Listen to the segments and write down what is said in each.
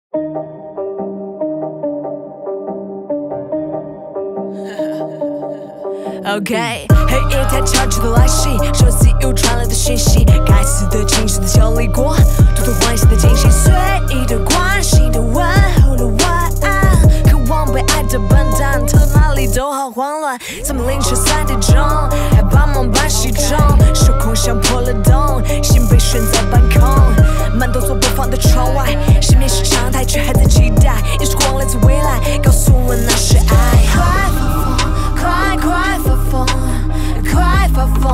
OK， 黑夜太悄悄的来袭，手机又传来的讯息，该死的情绪的修理过，偷偷唤醒的惊喜，随意的关心的问候的晚安，渴望被爱的笨蛋，头脑里都好慌乱，怎么凌晨3点钟还帮忙搬西装，手空像破了洞，心被悬在半空，慢动作播放的窗外，失眠是常态，却还在期待，也是光来自未来，告诉我那是爱。快发疯，快发疯，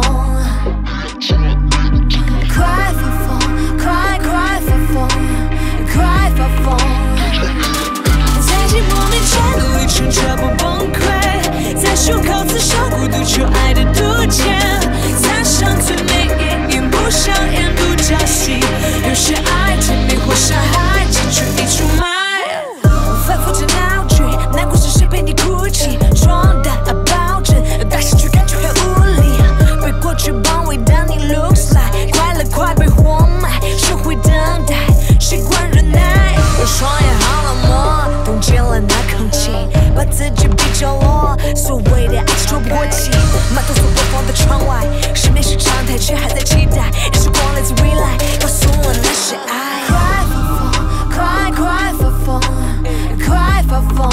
快发疯，快发疯，快发疯，在寂寞面前的旅程却不崩溃，在胸口刺上孤独求爱的毒箭，擦上最美眼影，不想演独角戏，有些爱甜蜜或伤害，结局已出卖，反复着闹剧，难过时谁陪你哭泣，装的抱枕，大失去感觉很无力，被过去包围的你 looks like 快乐快被活埋，学会等待，习惯忍耐，我双眼好冷漠，冻结了那空气，把自己逼角落，所谓的爱情说不过气，慢动作播放的窗外，失眠是常态，却还在期待，也是光来自未来，告诉我那是爱。快发疯，快发疯，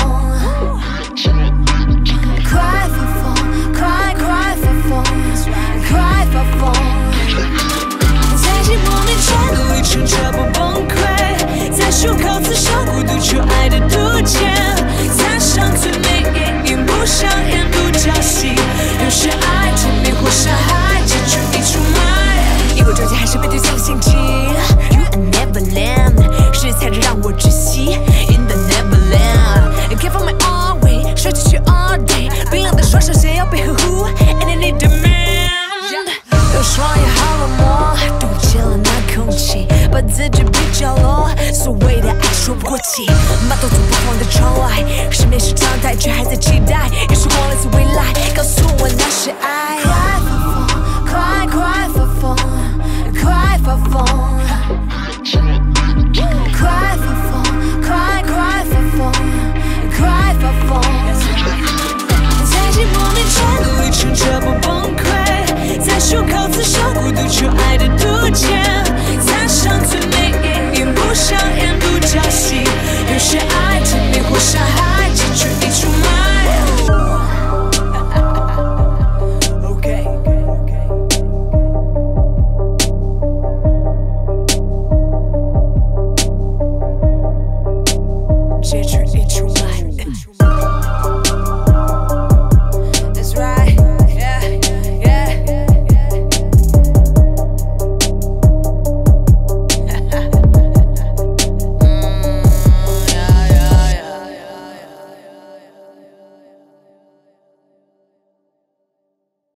快发疯，快发疯，快发疯，在寂寞面前的旅程却不崩溃，在胸口刺上孤独求爱的毒箭，擦上最美眼影，不想演独角戏，有些爱甜蜜或伤害，结局已出卖，以为终结还是被对象心机 You are Neverland， 是才让我窒息 In the Neverland， Give up my all way， 睡进去 all day， 冰冷的双手想要被呵护 And I need a man， 有双眼好冷漠，冻结了那空气，把自己逼角落，所谓的爱说不过气，慢动作播放的窗外，失眠是常态，却还在期待，也是光来自未来，告诉我那是爱。快发疯，快发疯，快发疯。